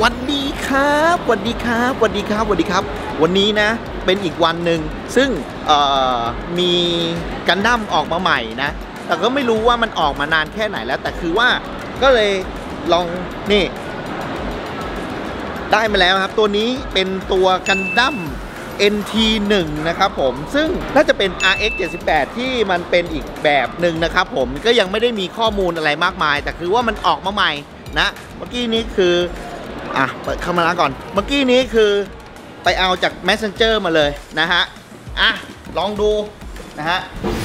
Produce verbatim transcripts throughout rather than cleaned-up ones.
วันดีครับวันดีครับวันดีครับวันดีครับวันนี้นะเป็นอีกวันหนึ่งซึ่งมีกันดั้มออกมาใหม่นะแต่ก็ไม่รู้ว่ามันออกมานานแค่ไหนแล้วแต่คือว่าก็เลยลองนี่ได้มาแล้วครับตัวนี้เป็นตัวกันดั้ม เอ็น ที หนึ่ง นะครับผมซึ่งน่าจะเป็น อาร์ เอ็กซ์ เจ็ดสิบแปด ที่มันเป็นอีกแบบหนึ่งนะครับผมก็ยังไม่ได้มีข้อมูลอะไรมากมายแต่คือว่ามันออกมาใหม่นะเมื่อกี้นี้คืออ่ะเปิดเข้ามาแล้วก่อนเมื่อกี้นี้คือไปเอาจาก Messenger มาเลยนะฮะอ่ะลองดูนะฮะ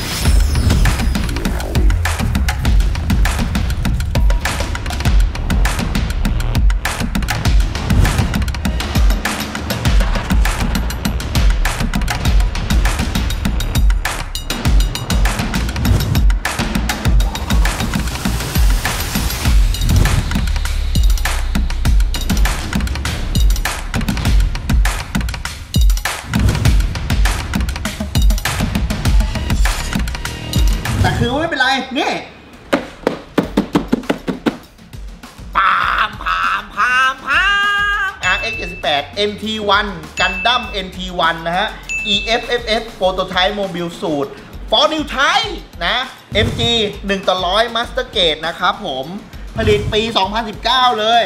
แต่คือไม่เป็นไรนี่ปามพามพามพาม อาร์ เอ็กซ์ เจ็ดสิบแปด เอ็น ที วัน Gundam เอ็น ที วัน นะฮะ อี เอฟ เอฟ เอฟ Prototype Mobile Suit For New Type นะ เอ็ม จี หนึ่งต่อร้อย Master Grade นะครับผมผลิตปี สองพันสิบเก้า เลย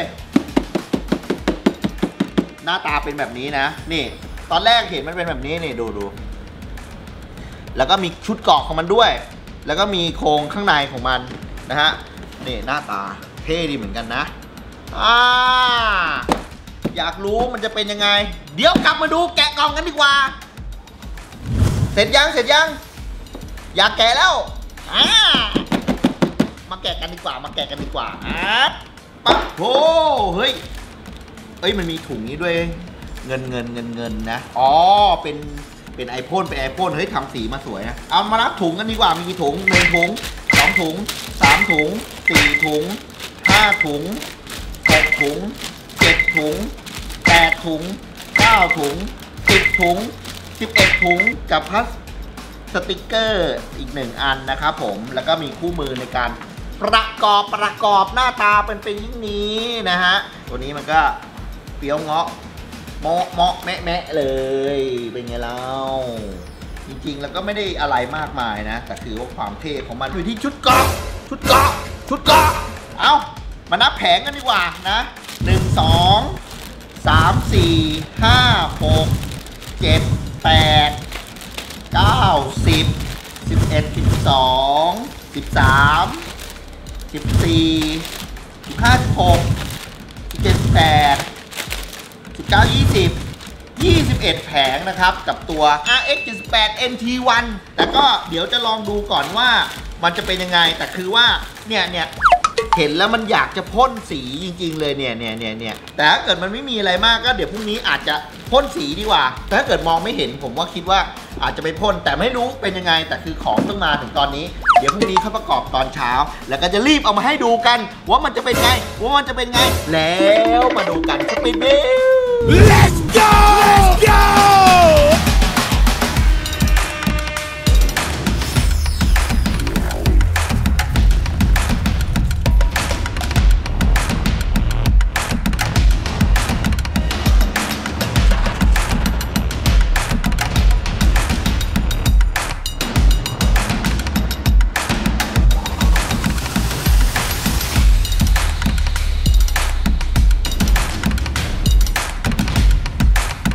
หน้าตาเป็นแบบนี้นะนี่ตอนแรกเห็นมันเป็นแบบนี้นี่ดูดูแล้วก็มีชุดเกราะของมันด้วยแล้วก็มีโครงข้างในของมันนะฮะนี่หน้าตาเท่ดีเหมือนกันนะอ่าอยากรู้มันจะเป็นยังไงเดี๋ยวกลับมาดูแกะกล่องกันดีกว่าเสร็จยังเสร็จยังอยากแกะแล้วอ่ามาแกะกันดีกว่ามาแกะกันดีกว่าอ่ะปั๊บโอ้เฮ้ยเอ้ยมันมีถุงนี้ด้วยเงินเงินเงินเงินนะอ๋อเป็นเป็นไอพ่นเป็นไอพ่นเฮ้ยทำสีมาสวยนะเอามารับถุงกันดีกว่ามีกี่ถุงหนึ่งถุงสองถุงสามถุงสี่ถุงห้าถุงหกถุงเจ็ดถุงแปดถุงเก้าถุงสิบถุงสิบเอ็ดถุงกับพลาสติกเกอร์อีกหนึ่งอันนะครับผมแล้วก็มีคู่มือในการประกอบประกอบหน้าตาเป็นเป็นอย่างนี้นะฮะตัวนี้มันก็เปรี้ยวเงาะเมาะเมาะแมะแมะเลยเป็นไงเล่าจริงๆแล้วก็ไม่ได้อะไรมากมายนะแต่คือว่าความเท่ของมันอยู่ที่ชุดเกาะชุดเกาะชุดเกาะเอามานับแผงกันดีกว่านะหนึ่งสองสามสี่ห้าหกเจ็ดแปดเก้าสิบสิบเอ็ดสิบสองสิบสามสิบสี่สิบห้าสิบหกสิบเจ็ดสิบแปดสิบเก้า ยี่สิบ ยี่สิบเอ็ดแผงนะครับกับตัว อาร์ เอ็กซ์ เจ็ดสิบแปด เอ็น ที วัน แต่ก็เดี๋ยวจะลองดูก่อนว่ามันจะเป็นยังไงแต่คือว่าเนี่ยเนี่ยเห็นแล้วมันอยากจะพ่นสีจริงๆเลยเนี่ยเนี่ยเนี่ยเนี่ยแต่ถ้าเกิดมันไม่มีอะไรมากก็เดี๋ยวพรุ่งนี้อาจจะพ่นสีดีกว่าแต่ถ้าเกิดมองไม่เห็นผมว่าคิดว่าอาจจะไปพ่นแต่ไม่รู้เป็นยังไงแต่คือของเพิ่งมาถึงตอนนี้เดี๋ยวพรุ่งนี้เขาประกอบตอนเช้าแล้วก็จะรีบเอามาให้ดูกันว่ามันจะเป็นไงว่ามันจะเป็นไงแล้วมาดูกันสปีดเบลLet's go! Let's go! เ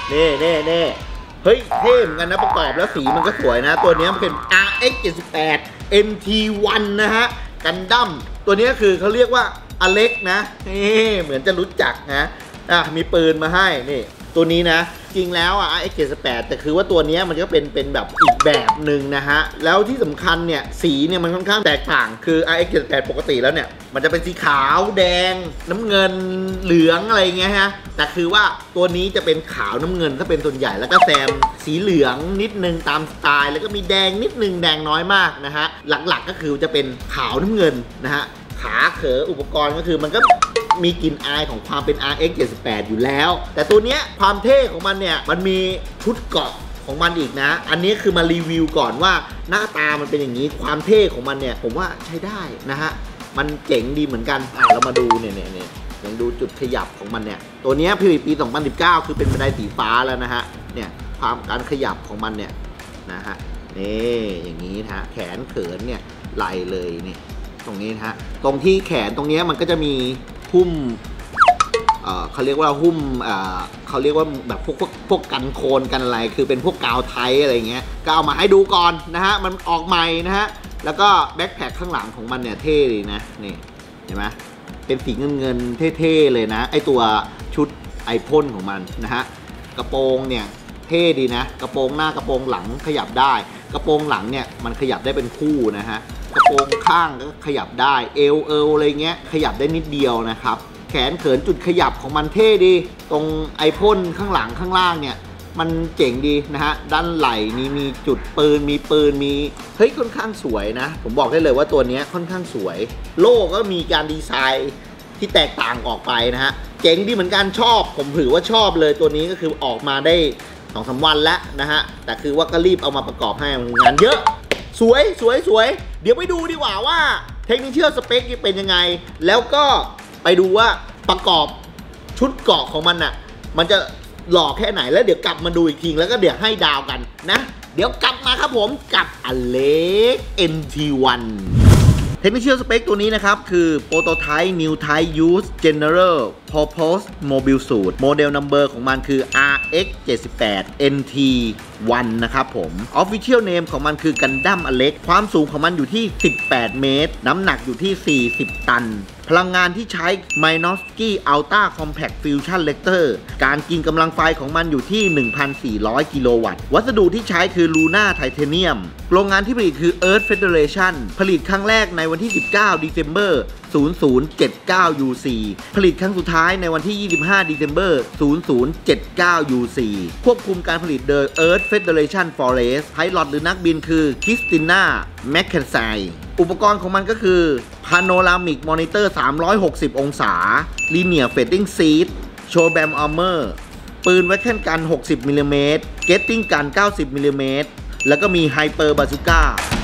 เน่เน่เน่เฮ้ยเท่เหมือนกันนะประกอบแล้วสีมันก็สวยนะตัวนี้มันเป็น อาร์ เอ็กซ์ เจ็ดสิบแปด เอ็น ที วัน นะฮะกันดั้มตัวนี้คือเขาเรียกว่าอเล็กนะนี่เหมือนจะรู้จักนะอ่ะมีปืนมาให้นี่ตัวนี้นะจริงแล้วอ่ะ อาร์ เอ็กซ์ เจ็ดสิบแปด แต่คือว่าตัวนี้มันก็เป็นเป็นแบบอีกแบบหนึ่งนะฮะแล้วที่สำคัญเนี่ยสีเนี่ยมันค่อนข้างแตกต่างคือ อาร์ เอ็กซ์ เจ็ดสิบแปด ปกติแล้วเนี่ยมันจะเป็นสีขาวแดงน้ำเงินเหลืองอะไรเงี้ยฮะแต่คือว่าตัวนี้จะเป็นขาวน้ำเงินถ้าเป็นส่วนใหญ่แล้วก็แซมสีเหลืองนิดนึงตามสไตล์แล้วก็มีแดงนิดนึงแดงน้อยมากนะฮะหลักๆก็คือจะเป็นขาวน้ำเงินนะฮะขาเขออุปกรณ์ก็คือมันก็มีกลิ่นอายของความเป็น อาร์ เอ็กซ์ เจ็ดสิบแปด อยู่แล้วแต่ตัวเนี้ยความเท่ของมันเนี่ยมันมีชุดเกราะของมันอีกนะอันนี้คือมารีวิวก่อนว่าหน้าตามันเป็นอย่างนี้ความเท่ของมันเนี่ยผมว่าใช้ได้นะฮะมันเจ๋งดีเหมือนกันอ่ะเรามาดูเนี่ยเนี่ยเนี่ยยังดูจุดขยับของมันเนี่ยตัวเนี้ยผลิตปีสองพันสิบเก้าคือเป็นบันไดสีฟ้าแล้วนะฮะเนี่ยความการขยับของมันเนี่ยนะฮะนี่อย่างนี้นะฮะแขนเขินเนี่ยไหลเลยนี่ตรงนี้นะฮะตรงที่แขนตรงนี้มันก็จะมีหุ้มเอ่อเขาเรียกว่าหุ้มเอ่อเขาเรียกว่าแบบพวกพวกพวกกันโคนกันอะไรคือเป็นพวกกาวไทยอะไรเงี้ยก็เอามาให้ดูก่อนนะฮะมันออกใหม่นะฮะแล้วก็แบ็คแพคข้างหลังของมันเนี่ยเท่เลยนะนี่เห็นไหมเป็นสีเงินเงินเท่ๆเลยนะไอตัวชุดไอพ่นของมันนะฮะกระโปรงเนี่ยเท่ดีนะกระโปรงหน้ากระโปรงหลังขยับได้กระโปรงหลังเนี่ยมันขยับได้เป็นคู่นะฮะกระโปรงข้างก็ขยับได้เอวเอวอะไรเงี้ยขยับได้นิดเดียวนะครับแขนเขินจุดขยับของมันเท่ดีตรงไอพ่นข้างหลังข้างล่างเนี่ยมันเจ๋งดีนะฮะด้านไหล่นี่มีจุดปืนมีปืนมีเฮ้ยค่อนข้างสวยนะผมบอกได้เลยว่าตัวนี้ค่อนข้างสวยโล่ก็มีการดีไซน์ที่แตกต่างออกไปนะฮะเจ๋งดีเหมือนกันชอบผมถือว่าชอบเลยตัวนี้ก็คือออกมาได้สองสามวันแล้วนะฮะแต่คือว่าก็รีบเอามาประกอบให้งานเยอะสวยสวยสวยเดี๋ยวไปดูดีกว่าว่าเทคนิคเชียลสเปคเป็นยังไงแล้วก็ไปดูว่าประกอบชุดเกราะของมันน่ะมันจะหล่อแค่ไหนแล้วเดี๋ยวกลับมาดูอีกทีแล้วก็เดี๋ยวให้ดาวกันนะเดี๋ยวกลับมาครับผมกับอเล็ก เอ็น ที วัน เทคนิคเชียลสเปคตัวนี้นะครับคือ Prototype New Type Use General Purpose Mobile Suit โมเดลนัมเบอร์ของมันคือ อาร์ เอ็กซ์ เจ็ดสิบแปด เอ็น ที วัน นะครับผม Official Name ของมันคือ Gundam Alex ความสูงของมันอยู่ที่สิบแปดเมตรน้ำหนักอยู่ที่สี่สิบตันพลังงานที่ใช้ Minovsky Ultra Compact Fusion Reactor การกินกำลังไฟของมันอยู่ที่ หนึ่งพันสี่ร้อย กิโลวัตต์วัสดุที่ใช้คือ Luna Titanium โรงงานที่ผลิตคือ Earth Federation ผลิตครั้งแรกในวันที่สิบเก้า December ศูนย์ศูนย์เจ็ดเก้า ยู ซี ผลิตครั้งสุดท้ายในวันที่ยี่สิบห้า December ศูนย์ศูนย์เจ็ดเก้า ยู ซี ควบคุมการผลิตโดย Earth Federation Forest ไพลอตหรือนักบินคือ Christina McKenzie อุปกรณ์ของมันก็คือ Panoramic Monitor สามร้อยหกสิบ องศา Linear Fitting Seat Showbam Armor ปืน Weapon Gun หกสิบ มิลลิเมตร Gatling Gun เก้าสิบ มิลลิเมตร แล้วก็มี Hyper Bazooka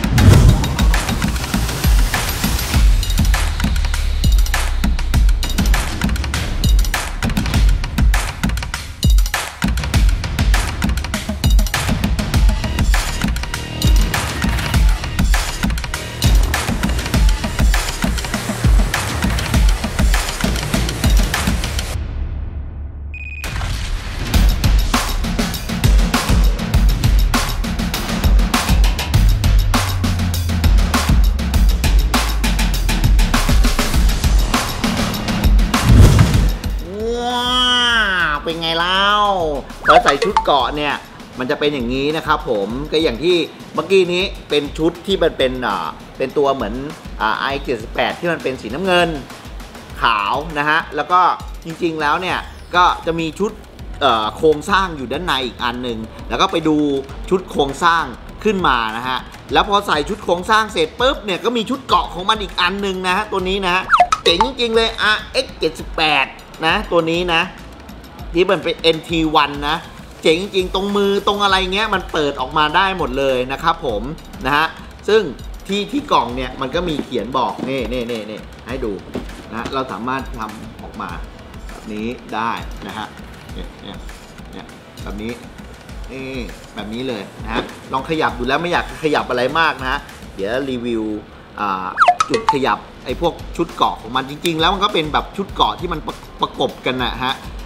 เป็นไงเล่าพอใส่ชุดเกราะเนี่ยมันจะเป็นอย่างนี้นะครับผมก็อย่างที่เมื่อกี้นี้เป็นชุดที่มันเป็นอ่าเป็นตัวเหมือนอ่า อาร์ เอ็กซ์ เจ็ดสิบแปดที่มันเป็นสีน้ำเงินขาวนะฮะแล้วก็จริงๆแล้วเนี่ยก็จะมีชุดโครงสร้างอยู่ด้านในอีกอันหนึ่งแล้วก็ไปดูชุดโครงสร้างขึ้นมานะฮะแล้วพอใส่ชุดโครงสร้างเสร็จปุ๊บเนี่ยก็มีชุดเกราะของมันอีกอันหนึ่งนะฮะตัวนี้นะฮะเจ๋งจริงๆเลย อาร์ เอ็กซ์ เจ็ดสิบแปด นะตัวนี้นะที่มันเป็น เอ็น ที วัน นะเจ๋งจริงตรงมือตรงอะไรเงี้ยมันเปิดออกมาได้หมดเลยนะครับผมนะฮะซึ่งที่ที่กล่องเนี่ยมันก็มีเขียนบอกนี่นี่นี่นี่ให้ดูนะเราสามารถทำออกมาแบบนี้ได้นะฮะเนี่ยเนี่ยเนี่ยแบบนี้นี่แบบนี้เลยนะฮะลองขยับดูแล้วไม่อยากขยับอะไรมากนะฮะเดี๋ยวรีวิวจุดขยับไอ้พวกชุดเกาะของมันจริงๆแล้วมันก็เป็นแบบชุดเกาะที่มันประประกบกันนะฮะ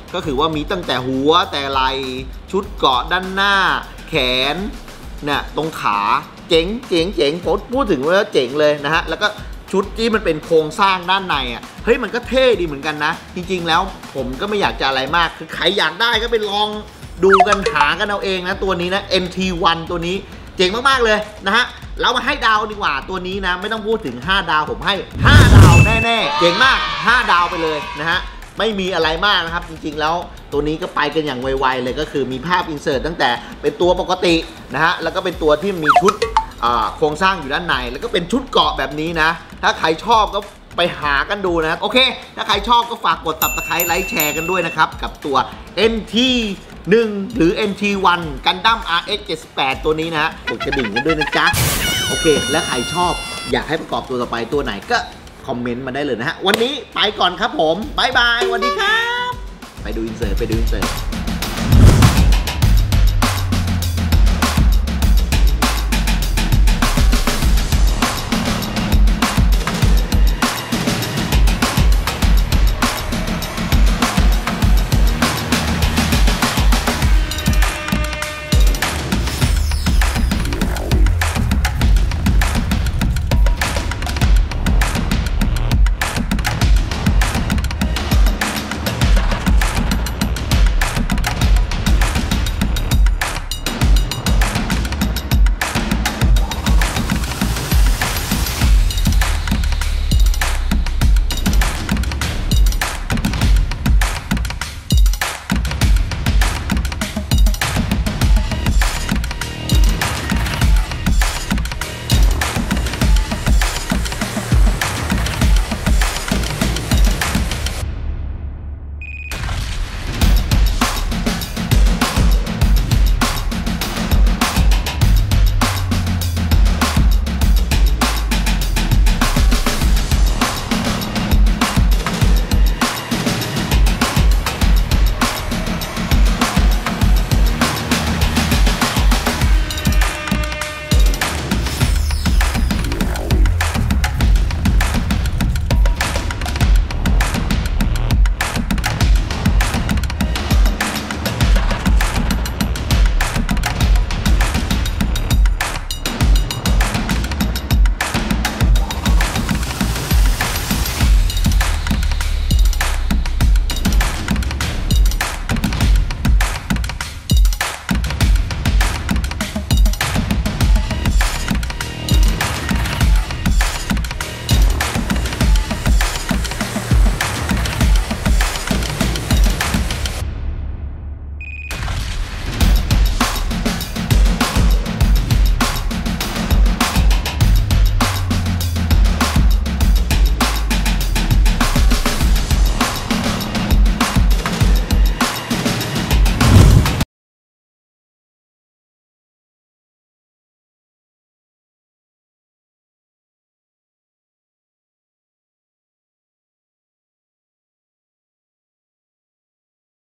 ก็คือว่ามีตั้งแต่หัวแต่ไหล่ชุดเกราะด้านหน้าแขนเนี่ยตรงขาเจ๋งเจ๋งเจ๋งผมพูดถึงว่าเจ๋งเลยนะฮะแล้วก็ชุดที่มันเป็นโครงสร้างด้านในอ่ะเฮ้ยมันก็เท่ดีเหมือนกันนะจริงๆแล้วผมก็ไม่อยากจะอะไรมากคือใครอยากได้ก็ไปลองดูกันหากันเอาเองนะตัวนี้นะ เอ็น ที วัน ตัวนี้เจ๋งมากๆเลยนะฮะเรามาให้ดาวดีกว่าตัวนี้นะไม่ต้องพูดถึงห้าดาวผมให้ห้าดาวแน่ๆเจ๋งมากห้าดาวไปเลยนะฮะไม่มีอะไรมากนะครับจริงๆแล้วตัวนี้ก็ไปกันอย่างไวๆเลยก็คือมีภาพอินเสิร์ตตั้งแต่เป็นตัวปกตินะฮะแล้วก็เป็นตัวที่มีชุดโครงสร้างอยู่ด้านในแล้วก็เป็นชุดเกราะแบบนี้นะถ้าใครชอบก็ไปหากันดูนะโอเคถ้าใครชอบก็ฝากกด ซับสไครบ์ ไลค์แชร์กันด้วยนะครับกับตัว เอ็น ที หนึ่ง หรือ เอ็น ที วัน Gundam อาร์ เอ็กซ์ เจ็ดสิบแปด ตัวนี้นะฮะกดกระดิ่งกันด้วยนะจ๊ะโอเคและใครชอบอยากให้ประกอบตัวต่อไปตัวไหนก็คอมเมนต์มาได้เลยนะฮะวันนี้ไปก่อนครับผมบ๊ายบายสวัสดีครับไปดูอินเสิร์ตไปดูอินเสิร์ต